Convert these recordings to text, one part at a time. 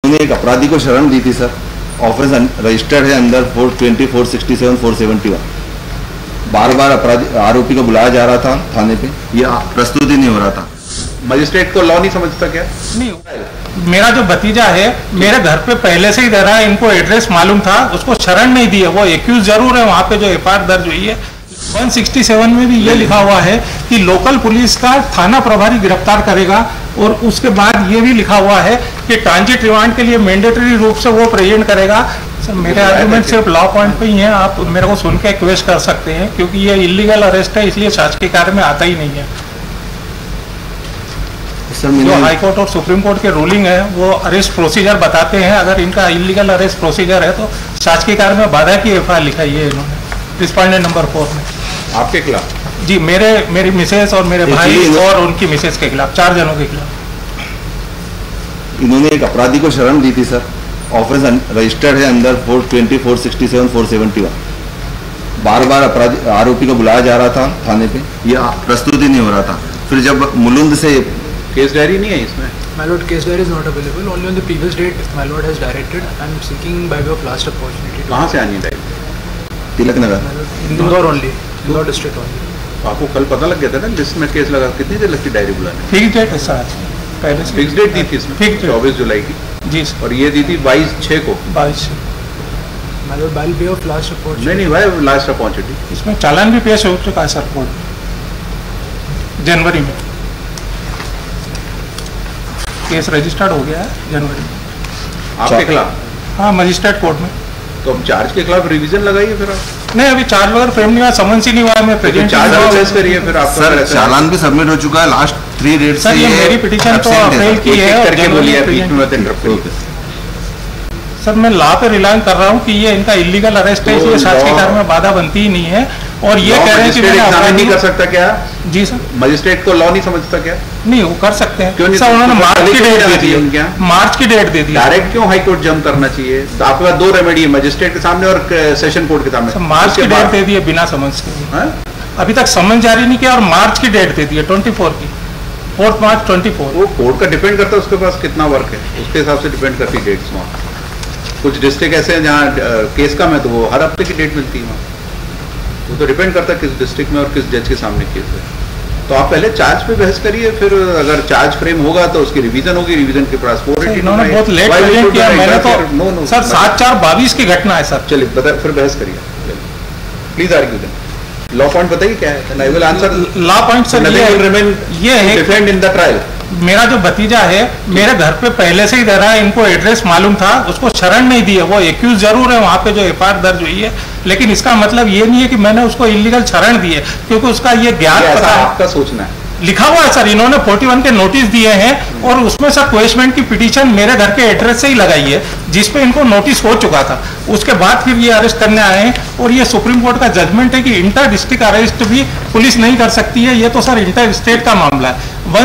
उन्होंने एक अपराधी को शरण दी थी सर। ऑफेंस रजिस्टर्ड है अंदर 420, 467, 471। बार बार अपराधी आरोपी को बुलाया जा रहा था थाने पे, ये प्रस्तुत ही नहीं हो रहा था। मजिस्ट्रेट को लॉ नहीं समझता क्या? नहीं, मेरा जो भतीजा है मेरे घर पे पहले से ही रह रहा है, इनको एड्रेस मालूम था, उसको शरण नहीं दी है। वो एक्यूज जरूर है, वहां पे जो एफआईआर दर्ज हुई है 167 में भी ये लिखा हुआ है कि लोकल पुलिस का थाना प्रभारी गिरफ्तार करेगा, और उसके बाद ये भी लिखा हुआ है कि ट्रांजिट रिमांड के लिए मैंडेटरी रूप से वो प्रेजेंट करेगा। सर मेरे आर्गुमेंट सिर्फ लॉ पॉइंट पे ही हैं, आप मेरे को सुन के क्वेश्चन कर सकते हैं, क्योंकि ये इलीगल अरेस्ट है, इसलिए शासकीय कार्य में आता ही नहीं है। जो हाई कोर्ट और सुप्रीम कोर्ट के रूलिंग है वो अरेस्ट प्रोसीजर बताते हैं, अगर इनका इलीगल अरेस्ट प्रोसीजर है तो शासकीय कार्य में बाधा की एफआईआर लिखाई है इन्होंने रिस्पोंडेंट नंबर 4 में। आपके खिलाफ? जी, मेरी मिसेस और मेरे भाई और उनकी मिसेस के खिलाफ, 4 जनों के खिलाफ। इन्होंने एक अपराधी को शरण दी थी सर। ऑफेंस रजिस्टर्ड है अंदर 420, 467, 471। बार बार अपराधी आरोपी को बुलाया जा रहा था थाने पे, ये प्रस्तुत ही नहीं हो रहा था। फिर जब मुलुंद से केस डायरी नहीं है इसमें? My lord, case diary is not available. Only on the previous date, my lord has directed. I am seeking by way of last opportunity. कहाँ से आनी diary? Tilak Nagar. Indore only, Indore district only. आपको कल पता लग गया था ना लिस्ट में केस लगा? कितनी देर लगती डायरी बुलाने? फिक्स डेट है सर, पहले से फिक्स डेट दी थी इसमें? 24 जुलाई की। जी सर। और ये दी थी 22/6 को। 22। My lord, by way of last opportunity. नहीं भाई, लास्ट अपॉर्चुनिटी। इसमें चालान भी पेश हो चुका है सर कोर्ट जनवरी में, केस रजिस्टर्ड हो गया है जनवरी में आपके खिलाफ? हाँ, मजिस्ट्रेट कोर्ट में। तो अब चार्ज के खिलाफ रिवीजन लगाइए फिर आप। नहीं, अभी चार्ज वगैरह फ्रेम नहीं हुआ, समन्स ही नहीं हुआ, मैं प्रेजेंट चार्ज प्रोसेस करिए फिर आप। सर चालान भी सबमिट हो चुका है, लास्ट 3 डेट से। सर ये मेरी पिटीशन तो अप्रैल की है और जनवरी में। सर मैं लॉ पे रिलाय कर रहा हूँ कि ये इनका इलीगल अरेस्ट है, इसलिए शासकीय कार्य में बाधा बनती ही नहीं है, और ये कह रहे हैं कि एग्जामिन नहीं कर सकता क्या? जी सर। मजिस्ट्रेट को लॉ नहीं समझता क्या? नहीं, वो कर सकते हैं। क्यों नहीं? सर उन्होंने मार्च की डेट दे दी है, मार्च की डेट दे दी। डायरेक्ट क्यों हाई कोर्ट जंप करना चाहिए? तो आपके पास 2 रेमेडी है, मजिस्ट्रेट के सामने और सेशन कोर्ट के सामने। मार्च की डेट दे दी है बिना समन्स के। अभी तक समन जारी नहीं किया और मार्च की डेट दे दी है 24 की, 4 मार्च 24। वो कोर्ट का डिपेंड करता है उसके पास कितना वर्क है, उसके हिसाब से डिपेंड करती है डेट्स। वहाँ कुछ डिस्ट्रिक्ट ऐसे हैं जहाँ केस कम है तो वो हर हफ्ते की डेट मिलती है। वहाँ वो तो डिपेंड करता है किस डिस्ट्रिक्ट में और किस जज के सामने केस है। तो आप पहले चार्ज पे बहस करिए, फिर अगर चार्ज फ्रेम होगा तो उसकी रिवीजन होगी। रिवीजन के पास इन्होंने बहुत लेट प्रेजेंट किया, मैंने तो सर 7/4/22 की घटना है सर। चलिए बता, फिर बहस करिए प्लीज। आर्ग्यू दें, लॉ पॉइंट बताइए क्या है। I will answer. Law point sir ये है डिफेंड इन द ट्रायल। मेरा जो भतीजा है मेरे घर पे पहले से ही रह रहा है, इनको एड्रेस मालूम था, उसको शरण नहीं दी है। वो एक्यूज जरूर है, वहां पे जो एफआईआर दर्ज हुई है, लेकिन इसका मतलब ये नहीं है कि मैंने उसको इलीगल शरण दी है, क्योंकि उसका ये ज्ञान पता है। आपका सोचना है लिखा हुआ है सर, इन्होंने 41 के नोटिस दिए हैं और उसमें सर क्वेश्चन की पिटीशन मेरे घर के एड्रेस से ही लगाई है, जिसपे इनको नोटिस हो चुका था। उसके बाद फिर ये अरेस्ट करने आए हैं, और ये सुप्रीम कोर्ट का जजमेंट है कि इंटर डिस्ट्रिक्ट अरेस्ट भी पुलिस नहीं कर सकती है। ये तो सर इंटर स्टेट का मामला है।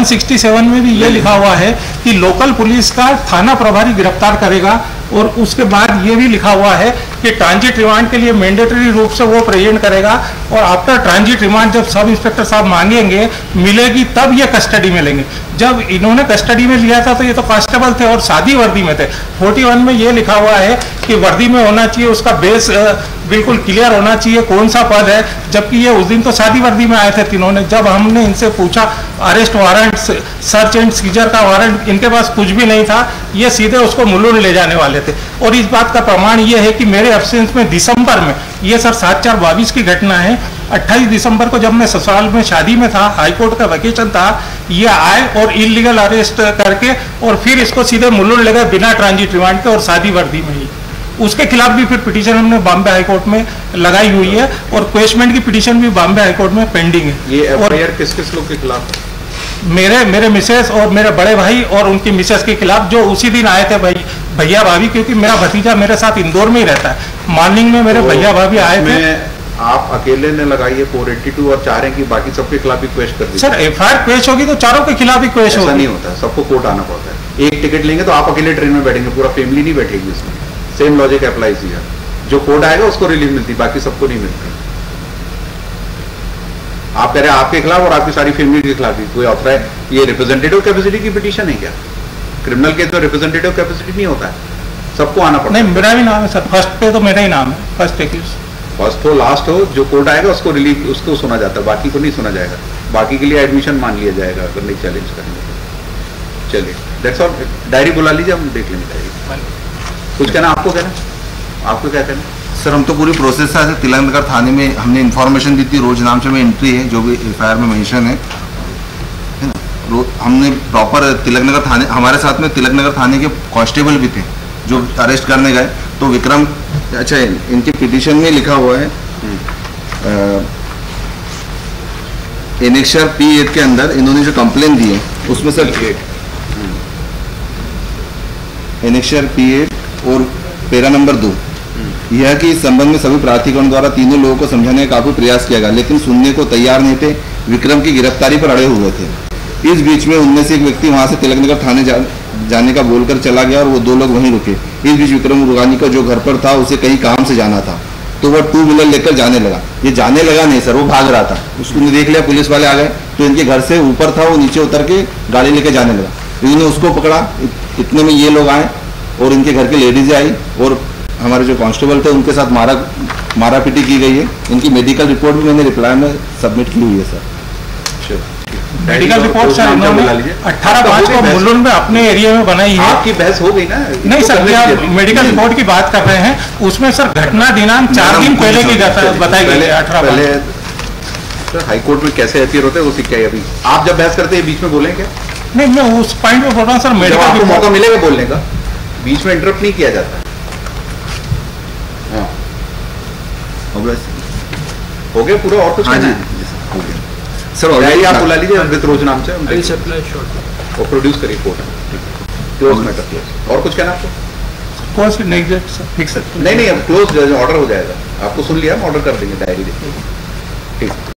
167 में भी ये लिखा हुआ है कि लोकल पुलिस का थाना प्रभारी गिरफ्तार करेगा, और उसके बाद ये भी लिखा हुआ है कि ट्रांजिट रिमांड के लिए मैंडेटरी रूप से वो प्रेजेंट करेगा, और आफ्टर ट्रांजिट रिमांड जब सब इंस्पेक्टर साहब मांगेंगे मिलेगी तब ये कस्टडी में लेंगे। जब इन्होंने कस्टडी में लिया था तो ये तो कांस्टेबल थे और सादी वर्दी में थे। 41 में ये लिखा हुआ है कि वर्दी में होना चाहिए, उसका बेस बिल्कुल क्लियर होना चाहिए कौन सा पद है, जबकि ये उस दिन तो सादी वर्दी में आए थे तीनों ने। जब हमने इनसे पूछा arrest warrant, search and seizure का वारंट इनके पास कुछ भी नहीं था, ये सीधे उसको मुलुंड ले जाने वाले थे। और इस बात का प्रमाण ये है कि मेरे एब्सेंस में दिसंबर में, ये सर 7/4/22 की घटना है, 28 दिसंबर को जब मैं ससुराल में शादी में था, हाईकोर्ट का वेकेशन था, ये आए और इलीगल अरेस्ट करके और फिर इसको सीधे मुलुंड ले गए बिना ट्रांजिट रिमांड के और सादी वर्दी में ही। उसके खिलाफ भी फिर पिटीशन हमने बॉम्बे हाईकोर्ट में लगाई हुई है, और क्वेश्चमेंट की पिटीशन भी बॉम्बे हाईकोर्ट में पेंडिंग है। ये एफआईआर किस किस लोग के खिलाफ? मेरे मिसेस और मेरे बड़े भाई और उनकी मिसेस के खिलाफ, जो उसी दिन आए थे भैया भाभी, क्योंकि मेरा भतीजा मेरे साथ इंदौर में ही रहता है। मॉर्निंग में मेरे भैया भाभी आए थे। आप अकेले ने लगाई है 482 और चाह रहे हैं कि बाकी सबके खिलाफ भी क्वेश्चन कर दीजिए। सर एफआईआर पेश होगी तो चारों के खिलाफ ही क्वेश्चन होगी। ऐसा नहीं होता, सबको कोर्ट आना पड़ता है। एक टिकट लेंगे तो आप अकेले ट्रेन में बैठेंगे, पूरा फैमिली नहीं बैठेगी उसमें। सेम लॉजिक अप्लाइज किया, जो कोर्ट आएगा उसको रिलीफ मिलती, बाकी सबको नहीं मिलती। आप कह रहे हैं आपके खिलाफ और आपकी सारी फैमिली के खिलाफ भी कोई ऑथराइज, ये रिप्रेजेंटेटिव कैपेसिटी की पिटीशन है क्या? क्रिमिनल केस में रिप्रेजेंटेटिव कैपेसिटी नहीं होता है, सबको आना पड़ता नहीं, है। मेरा भी नाम है सर, फर्स्ट पे तो मेरा ही नाम है, फर्स्ट एक्यूज। फर्स्ट हो लास्ट हो, जो कोर्ट आएगा उसको रिलीव, उसको सुना जाता है, बाकी को नहीं सुना जाएगा। बाकी के लिए एडमिशन मान लिया जाएगा अगर नहीं चैलेंज करेंगे तो। चलिए दैट्स ऑल, डायरी बुला लीजिए, हम देख लेंगे डायरी। कुछ कहना आपको, कहना आपको क्या कहना? सर हम तो पूरी प्रोसेस से तिलक नगर थाने में हमने इन्फॉर्मेशन दी थी, रोज नाम से में एंट्री है जो भी एफआईआर में मेंशन है ना। हमने प्रॉपर तिलक नगर थाने, हमारे साथ में तिलक नगर थाने के कांस्टेबल भी थे जो अरेस्ट करने गए। तो विक्रम, अच्छा इनके पिटीशन में लिखा हुआ है एनेक्शर P8 के अंदर इन्होंने जो कंप्लेन दी है उसमें सर एनेक्शर P8 और पैरा नंबर 2 यह कि इस संबंध में सभी प्राधिकरण द्वारा तीनों लोगों को समझाने का काफी प्रयास किया गया, लेकिन सुनने को तैयार नहीं थे। विक्रम की गिरफ्तारी पर अड़े हुए थे। इस बीच में उनमें से एक व्यक्ति वहां से तिलक नगर थाने जाने का बोलकर चला गया और वो 2 लोग वहीं रुके। इस बीच विक्रम रुगानी का जो घर पर था उसे कहीं काम से जाना था, तो वह 2 व्हीलर लेकर जाने लगा। ये जाने लगा नहीं सर, वो भाग रहा था। उसको देख लिया, पुलिस वाले आ गए तो इनके घर से ऊपर था, वो नीचे उतर के गाड़ी लेके जाने लगा। इन्होंने उसको पकड़ा, इतने में ये लोग आए और इनके घर के लेडीज आई और हमारे जो कांस्टेबल थे उनके साथ मारा पीटी की गई है। इनकी मेडिकल रिपोर्ट भी मैंने रिप्लाई में सबमिट की हुई है सर। मेडिकल रिपोर्ट सर इन्होंने 18/5 को मुलुंड में अपने एरिया में बनाई है। आपकी बहस हो गई ना? नहीं सर, मेडिकल रिपोर्ट की बात कर रहे हैं, उसमें सर घटना दिनांक 4 दिन पहले की बताई गई है। 18 हाई कोर्ट में कैसे अपीयर होते हैं वो सीख के अभी आप जब बहस करते हैं बीच में बोलें क्या? नहीं, मैं उस पॉइंट पे बोल रहा हूँ सर, मेडिकल आपको मौका मिलेगा बोलने का, बीच में इंटरप्ट नहीं किया जाता। हाँ हो गया पूरा, और कुछ कहना है? सर डायरी आप बुला लीजिए अमृत रोज नाम से, I will supply shortly. और प्रोड्यूस करिए कोर्ट, क्लोज मैटर क्लोज। और कुछ कहना आपको? कौन सी नहीं सर, फिक्स नहीं अब क्लोज ऑर्डर हो जाएगा। आपको सुन लिया, हम ऑर्डर कर देंगे डायरी। ठीक।